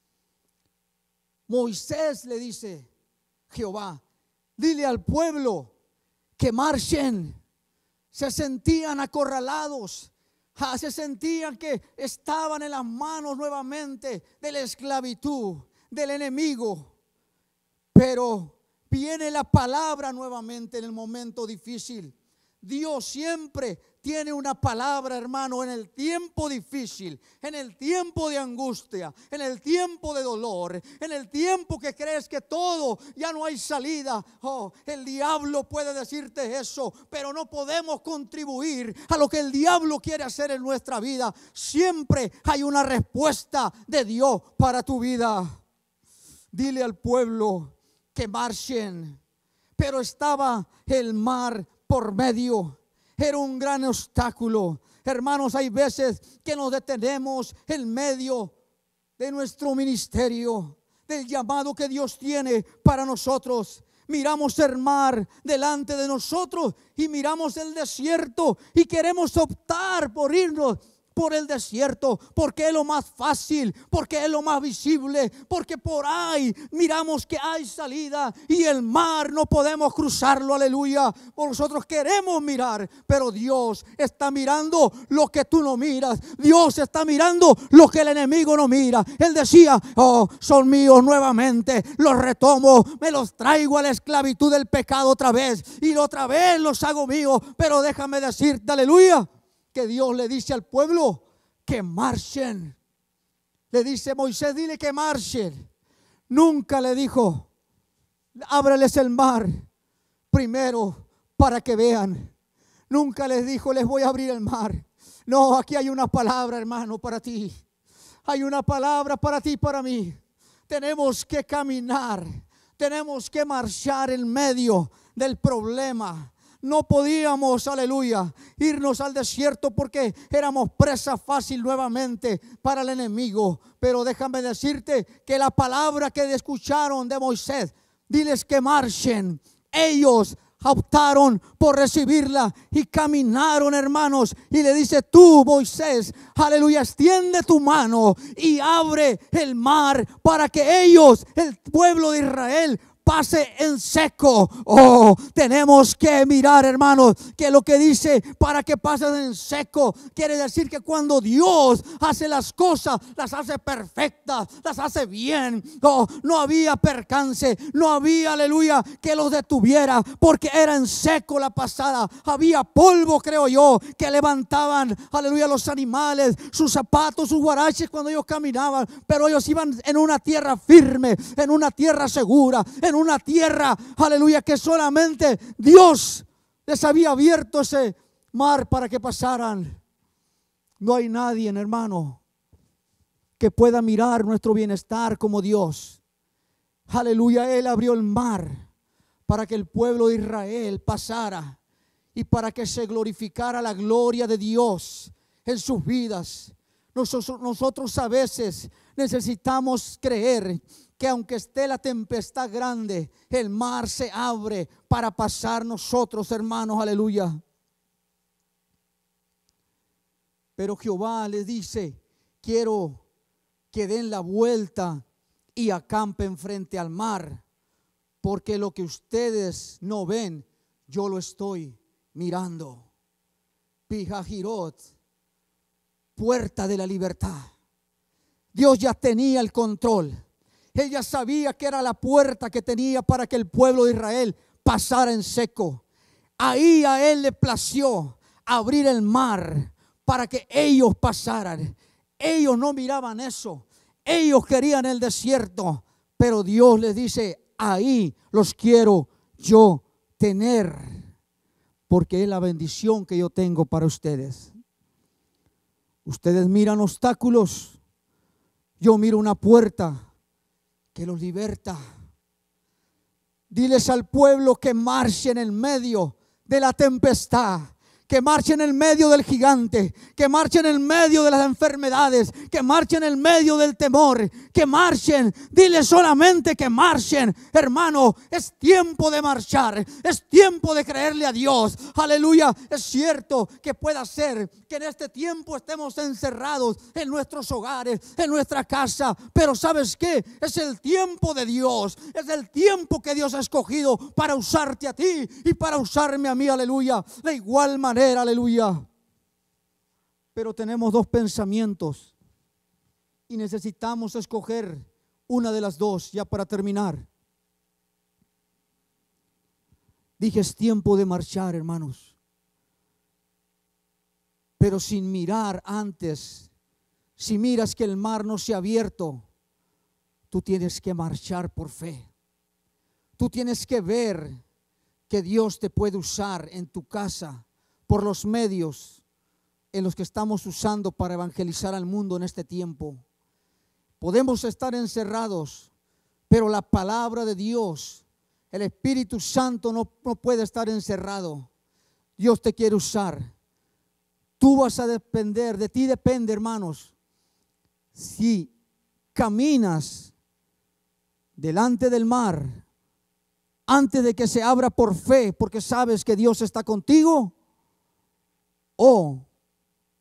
Moisés le dice: Jehová, dile al pueblo que marchen. Se sentían acorralados. Se sentían que estaban en las manos nuevamente de la esclavitud, del enemigo. Pero viene la palabra nuevamente en el momento difícil. Dios siempre tiene una palabra, hermano, en el tiempo difícil, en el tiempo de angustia, en el tiempo de dolor, en el tiempo que crees que todo ya no hay salida. Oh, el diablo puede decirte eso, pero no podemos contribuir a lo que el diablo quiere hacer en nuestra vida. Siempre hay una respuesta de Dios para tu vida. Dile al pueblo que marchen, pero estaba el mar por medio. Era un gran obstáculo. Hermanos, hay veces que nos detenemos en medio de nuestro ministerio, del llamado que Dios tiene para nosotros. Miramos el mar delante de nosotros y miramos el desierto y queremos optar por irnos por el desierto, porque es lo más fácil, porque es lo más visible, porque por ahí miramos que hay salida y el mar no podemos cruzarlo, aleluya. Nosotros queremos mirar, pero Dios está mirando lo que tú no miras. Dios está mirando lo que el enemigo no mira. Él decía, oh, son míos nuevamente, los retomo, me los traigo a la esclavitud del pecado otra vez y otra vez los hago míos. Pero déjame decirte, aleluya, que Dios le dice al pueblo que marchen. Le dice Moisés, dile que marchen. Nunca le dijo, ábreles el mar primero para que vean. Nunca les dijo, les voy a abrir el mar. No, aquí hay una palabra, hermano, para ti. Hay una palabra para ti y para mí. Tenemos que caminar, tenemos que marchar en medio del problema. No podíamos, aleluya, irnos al desierto porque éramos presa fácil nuevamente para el enemigo. Pero déjame decirte que la palabra que escucharon de Moisés, diles que marchen. Ellos optaron por recibirla y caminaron, hermanos. Y le dice, tú, Moisés, aleluya, extiende tu mano y abre el mar para que ellos, el pueblo de Israel, pase en seco. Oh, tenemos que mirar, hermanos, que lo que dice para que pasen en seco quiere decir que cuando Dios hace las cosas, las hace perfectas, las hace bien. Oh, no había percance, no había, aleluya, que los detuviera, porque era en seco la pasada. Había polvo, creo yo, que levantaban, aleluya, los animales, sus zapatos, sus guaraches cuando ellos caminaban, pero ellos iban en una tierra firme, en una tierra segura, en una tierra, aleluya, que solamente Dios les había abierto ese mar para que pasaran. No hay nadie, hermano, que pueda mirar nuestro bienestar como Dios. Aleluya, Él abrió el mar para que el pueblo de Israel pasara y para que se glorificara la gloria de Dios en sus vidas. Nosotros a veces necesitamos creer que aunque esté la tempestad grande, el mar se abre para pasar nosotros, hermanos, aleluya. Pero Jehová les dice, quiero que den la vuelta y acampen frente al mar, porque lo que ustedes no ven, yo lo estoy mirando. Pijajirot, puerta de la libertad. Dios ya tenía el control. Ella sabía que era la puerta que tenía para que el pueblo de Israel pasara en seco. Ahí a Él le plació abrir el mar para que ellos pasaran. Ellos no miraban eso. Ellos querían el desierto. Pero Dios les dice, ahí los quiero yo tener, porque es la bendición que yo tengo para ustedes. Ustedes miran obstáculos, yo miro una puerta que los liberta. Diles al pueblo que marche en el medio de la tempestad, que marche en el medio del gigante, que marche en el medio de las enfermedades, que marche en el medio del temor, que marchen. Dile solamente que marchen, hermano. Es tiempo de marchar, es tiempo de creerle a Dios. Aleluya. Es cierto que pueda ser que en este tiempo estemos encerrados en nuestros hogares, en nuestra casa, pero ¿sabes qué? Es el tiempo de Dios, es el tiempo que Dios ha escogido para usarte a ti y para usarme a mí, aleluya. De igual manera, aleluya. Pero tenemos dos pensamientos y necesitamos escoger una de las dos ya para terminar. Dije, es tiempo de marchar, hermanos. Pero sin mirar antes, si miras que el mar no se ha abierto, tú tienes que marchar por fe. Tú tienes que ver que Dios te puede usar en tu casa por los medios en los que estamos usando para evangelizar al mundo en este tiempo. Podemos estar encerrados, pero la palabra de Dios, el Espíritu Santo no puede estar encerrado. Dios te quiere usar. Tú vas a depender, de ti depende, hermanos, si caminas delante del mar antes de que se abra por fe, porque sabes que Dios está contigo, o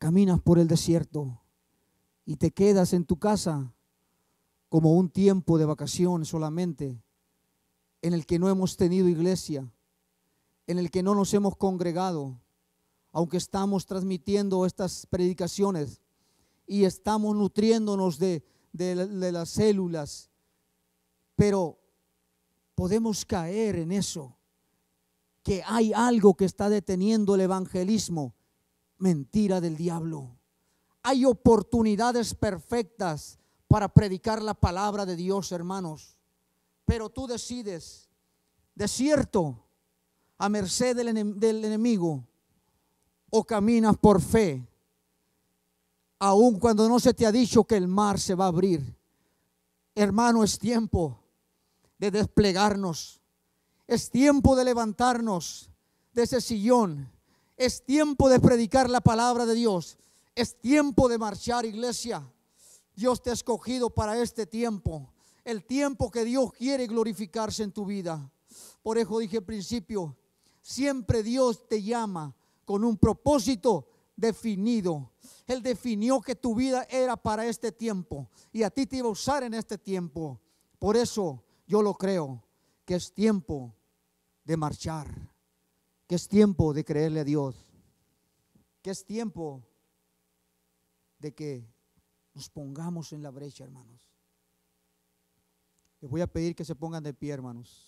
caminas por el desierto y te quedas en tu casa como un tiempo de vacación solamente, en el que no hemos tenido iglesia, en el que no nos hemos congregado, aunque estamos transmitiendo estas predicaciones y estamos nutriéndonos de las células, pero podemos caer en eso, que hay algo que está deteniendo el evangelismo. Mentira del diablo. Hay oportunidades perfectas para predicar la palabra de Dios, hermanos, pero tú decides, desierto a merced del enemigo, o caminas por fe, aun cuando no se te ha dicho que el mar se va a abrir. Hermano, es tiempo de desplegarnos, es tiempo de levantarnos de ese sillón, es tiempo de predicar la palabra de Dios, es tiempo de marchar, iglesia. Dios te ha escogido para este tiempo, el tiempo que Dios quiere glorificarse en tu vida. Por eso dije al principio, siempre Dios te llama con un propósito definido. Él definió que tu vida era para este tiempo y a ti te iba a usar en este tiempo. Por eso yo lo creo, que es tiempo de marchar, que es tiempo de creerle a Dios, que es tiempo de que nos pongamos en la brecha, hermanos. Les voy a pedir que se pongan de pie, hermanos.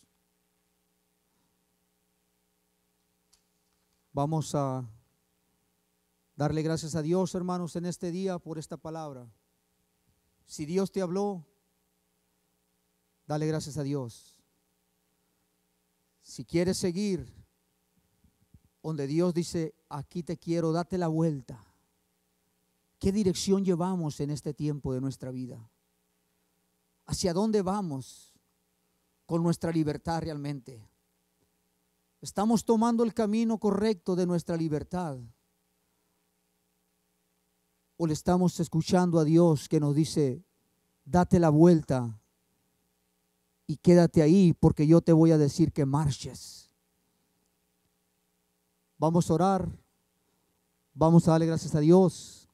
Vamos a darle gracias a Dios, hermanos, en este día por esta palabra. Si Dios te habló, dale gracias a Dios. Si quieres seguir donde Dios dice, aquí te quiero, date la vuelta. ¿Qué dirección llevamos en este tiempo de nuestra vida? ¿Hacia dónde vamos con nuestra libertad realmente? ¿Estamos tomando el camino correcto de nuestra libertad? ¿O le estamos escuchando a Dios que nos dice, date la vuelta y quédate ahí porque yo te voy a decir que marches? Vamos a orar, vamos a darle gracias a Dios.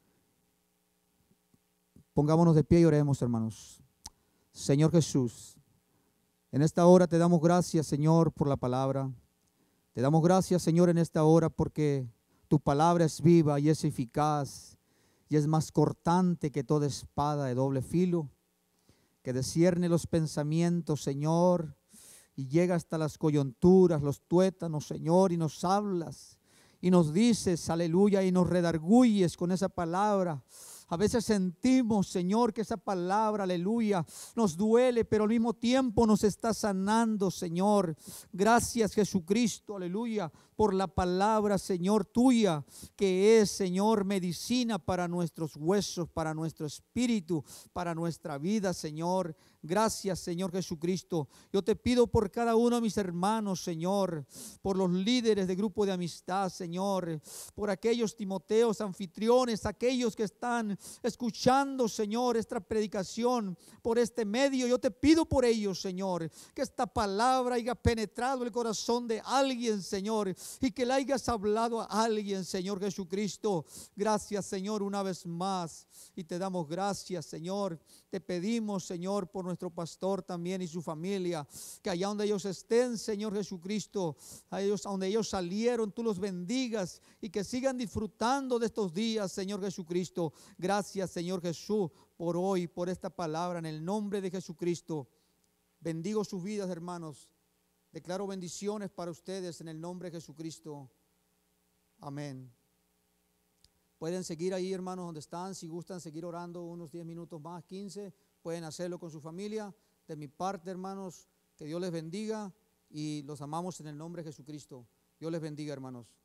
Pongámonos de pie y oremos, hermanos. Señor Jesús, en esta hora te damos gracias, Señor, por la palabra. Te damos gracias, Señor, en esta hora porque tu palabra es viva y es eficaz y es más cortante que toda espada de doble filo, que discierne los pensamientos, Señor, y llega hasta las coyunturas, los tuétanos, Señor, y nos hablas y nos dices, aleluya, y nos redarguyes con esa palabra. A veces sentimos, Señor, que esa palabra, aleluya, nos duele, pero al mismo tiempo nos está sanando, Señor. Gracias, Jesucristo, aleluya, por la palabra, Señor, tuya, que es, Señor, medicina para nuestros huesos, para nuestro espíritu, para nuestra vida, Señor. Gracias, Señor Jesucristo. Yo te pido por cada uno de mis hermanos, Señor, por los líderes de grupo de amistad, Señor, por aquellos Timoteos, anfitriones, aquellos que están escuchando, Señor, esta predicación por este medio. Yo te pido por ellos, Señor, que esta palabra haya penetrado el corazón de alguien, Señor, y que la hayas hablado a alguien, Señor Jesucristo. Gracias, Señor, una vez más, y te damos gracias, Señor. Te pedimos, Señor, por nuestro pastor también y su familia, que allá donde ellos estén, Señor Jesucristo, a ellos, donde ellos salieron, tú los bendigas y que sigan disfrutando de estos días, Señor Jesucristo. Gracias, Señor Jesús, por hoy, por esta palabra, en el nombre de Jesucristo. Bendigo sus vidas, hermanos. Declaro bendiciones para ustedes en el nombre de Jesucristo. Amén. Pueden seguir ahí, hermanos, donde están. Si gustan seguir orando unos 10 minutos más, 15, pueden hacerlo con su familia. De mi parte, hermanos, que Dios les bendiga y los amamos en el nombre de Jesucristo. Dios les bendiga, hermanos.